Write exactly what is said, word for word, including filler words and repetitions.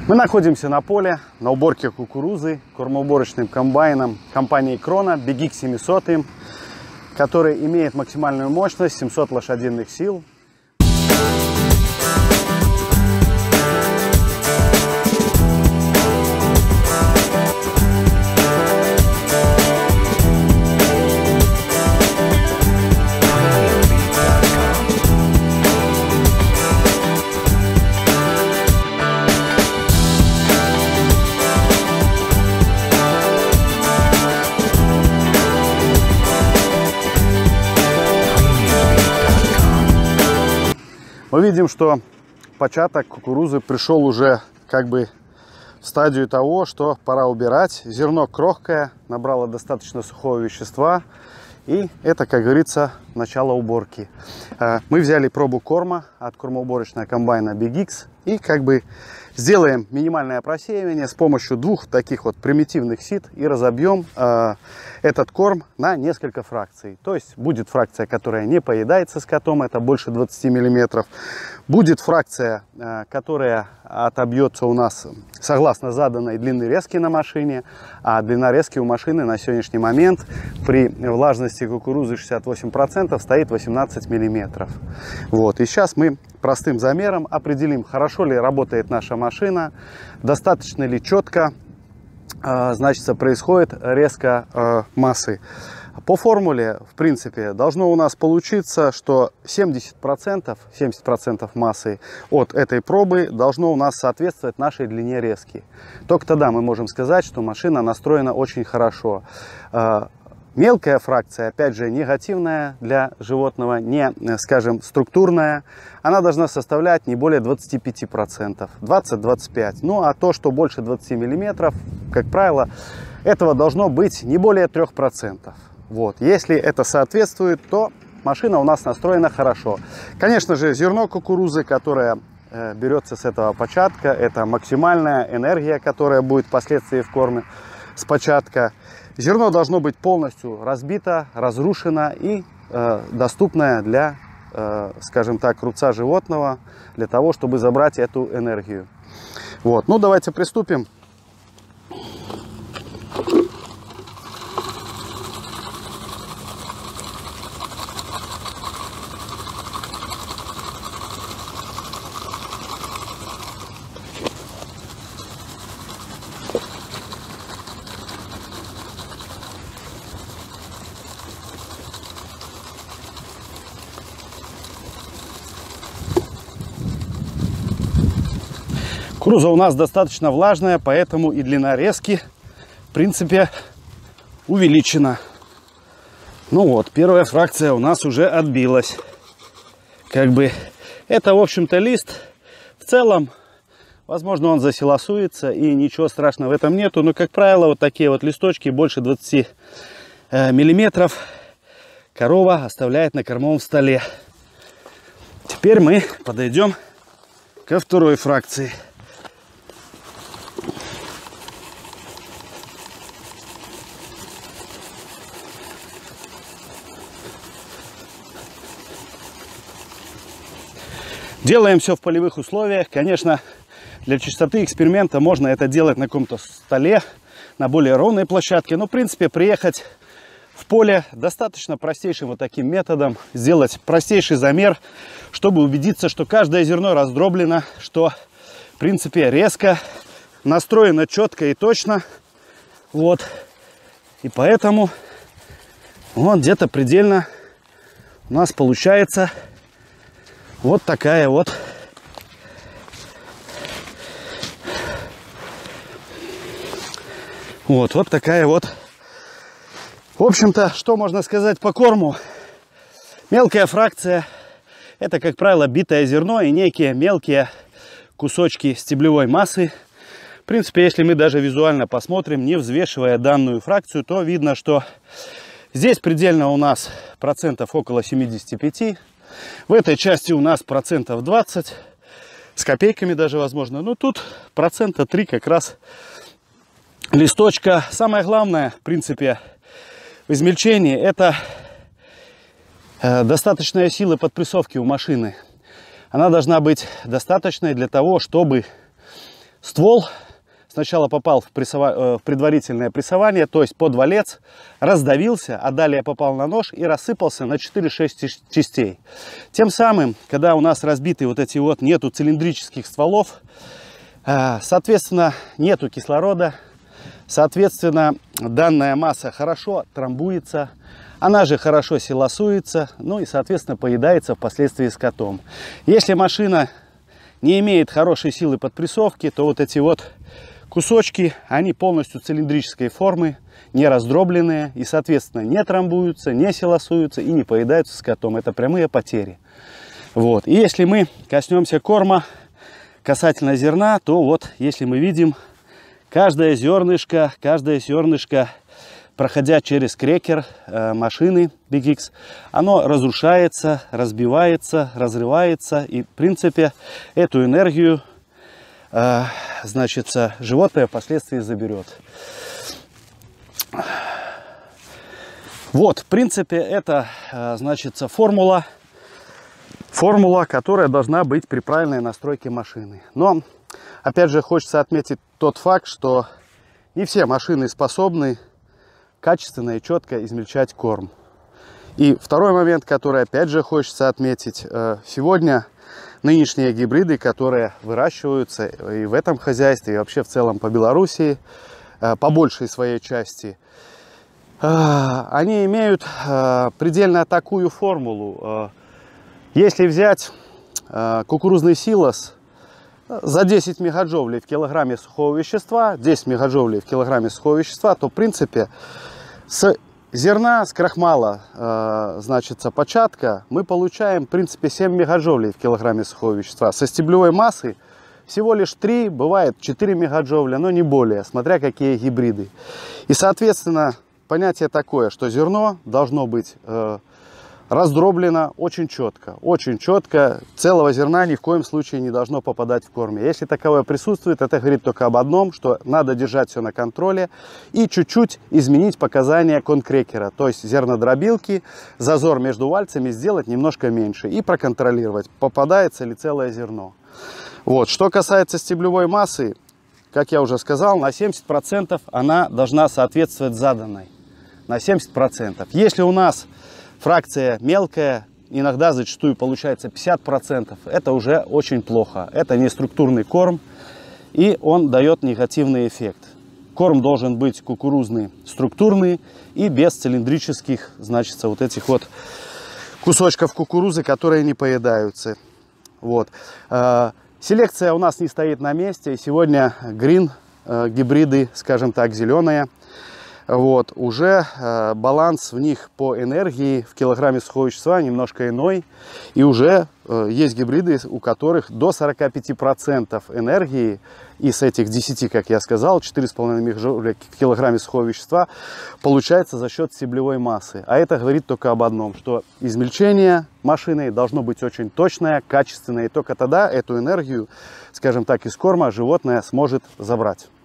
Мы находимся на поле, на уборке кукурузы кормоуборочным комбайном компании Крона би джи икс семьсот, который имеет максимальную мощность семьсот лошадиных сил. Мы видим, что початок кукурузы пришел уже как бы в стадию того, что пора убирать. Зерно крохкое, набрало достаточно сухого вещества. И это, как говорится, начало уборки. Мы взяли пробу корма от кормоуборочного комбайна би джи икс и как бы сделаем минимальное просеивание с помощью двух таких вот примитивных сит и разобьем э, этот корм на несколько фракций. То есть будет фракция, которая не поедается скотом, это больше двадцати миллиметров. Будет фракция, э, которая отобьется у нас согласно заданной длины резки на машине, а длина резки у машины на сегодняшний момент при влажности кукурузы шестьдесят восемь процентов стоит восемнадцать миллиметров. Вот. И сейчас мы простым замером определим, хорошо ли работает наша машина, достаточно ли четко э, значит, происходит резка э, массы. По формуле, в принципе, должно у нас получиться, что семьдесят процентов, семьдесят процентов массы от этой пробы должно у нас соответствовать нашей длине резки. Только тогда мы можем сказать, что машина настроена очень хорошо. Мелкая фракция, опять же, негативная для животного, не, скажем, структурная, она должна составлять не более двадцати пяти процентов, двадцать — двадцать пять процентов. Ну, а то, что больше двадцати миллиметров, как правило, этого должно быть не более трёх процентов. Вот. Если это соответствует, то машина у нас настроена хорошо. Конечно же, зерно кукурузы, которое э, берется с этого початка, это максимальная энергия, которая будет впоследствии в корме с початка. Зерно должно быть полностью разбито, разрушено и э, доступное для, э, скажем так, рубца животного, для того, чтобы забрать эту энергию. Вот. Ну, давайте приступим. Кукуруза у нас достаточно влажная, поэтому и длина резки, в принципе, увеличена. Ну вот, первая фракция у нас уже отбилась. Как бы это, в общем-то, лист. В целом, возможно, он засилосуется, и ничего страшного в этом нету. Но, как правило, вот такие вот листочки больше двадцати миллиметров корова оставляет на кормовом столе. Теперь мы подойдем ко второй фракции. Делаем все в полевых условиях. Конечно, для чистоты эксперимента можно это делать на каком-то столе, на более ровной площадке. Но, в принципе, приехать в поле достаточно простейшим вот таким методом. Сделать простейший замер, чтобы убедиться, что каждое зерно раздроблено, что, в принципе, резко настроено четко и точно. Вот. И поэтому вот где-то предельно у нас получается вот такая вот вот, вот такая вот. В общем-то, что можно сказать по корму? Мелкая фракция — это, как правило, битое зерно и некие мелкие кусочки стеблевой массы. В принципе, если мы даже визуально посмотрим, не взвешивая данную фракцию, то видно, что здесь предельно у нас процентов около семидесяти пяти. В этой части у нас процентов двадцать, с копейками даже возможно. Но тут процента три как раз листочка. Самое главное, в принципе, в измельчении — это э, достаточная сила подпрессовки у машины. Она должна быть достаточной для того, чтобы ствол сначала попал в, прессова... в предварительное прессование, то есть под валец, раздавился, а далее попал на нож и рассыпался на четыре-шесть частей. Тем самым, когда у нас разбиты вот эти вот, нету цилиндрических стволов, соответственно, нету кислорода, соответственно, данная масса хорошо трамбуется, она же хорошо силосуется, ну и, соответственно, поедается впоследствии скотом. Если машина не имеет хорошей силы подпрессовки, то вот эти вот кусочки, они полностью цилиндрической формы, не раздробленные и, соответственно, не трамбуются, не силосуются и не поедаются скотом. Это прямые потери. Вот. И если мы коснемся корма касательно зерна, то вот, если мы видим, каждое зернышко, каждое зернышко, проходя через крекер э, машины Big X, оно разрушается, разбивается, разрывается. И, в принципе, эту энергию э, значит, животное впоследствии заберет. Вот, в принципе, это, э, значит, формула, формула, которая должна быть при правильной настройке машины. Но, опять же, хочется отметить тот факт, что не все машины способны качественно и четко измельчать корм. И второй момент, который опять же хочется отметить, сегодня нынешние гибриды, которые выращиваются и в этом хозяйстве, и вообще в целом по Белоруссии, по большей своей части, они имеют предельно такую формулу. Если взять кукурузный силос за десять мегаджоулей в килограмме сухого вещества, десять мегаджоулей в килограмме сухого вещества, то в принципе с зерна, с крахмала, э, значит, початка, мы получаем в принципе семь мегаджоулей в килограмме сухого вещества. Со стеблевой массы всего лишь три, бывает четыре мегаджоуля, но не более, смотря какие гибриды. И, соответственно, понятие такое, что зерно должно быть э, раздроблено очень четко, очень четко. Целого зерна ни в коем случае не должно попадать в корм. Если таковое присутствует, это говорит только об одном, что надо держать все на контроле и чуть-чуть изменить показания конкрекера, то есть зернодробилки, зазор между вальцами сделать немножко меньше и проконтролировать, попадается ли целое зерно. Вот. Что касается стеблевой массы, как я уже сказал, на семьдесят процентов она должна соответствовать заданной. На семьдесят процентов. Если у нас фракция мелкая, иногда зачастую получается пятьдесят процентов, это уже очень плохо. Это не структурный корм, и он дает негативный эффект. Корм должен быть кукурузный, структурный и без цилиндрических, значит, вот этих вот кусочков кукурузы, которые не поедаются. Вот. Селекция у нас не стоит на месте. Сегодня грин гибриды, скажем так, зеленые. Вот, уже э, баланс в них по энергии в килограмме сухого вещества немножко иной. И уже э, есть гибриды, у которых до сорока пяти процентов энергии, и с этих десяти, как я сказал, четыре с половиной мегаджоуля в килограмме сухого вещества получается за счет стеблевой массы. А это говорит только об одном, что измельчение машины должно быть очень точное, качественное. И только тогда эту энергию, скажем так, из корма животное сможет забрать.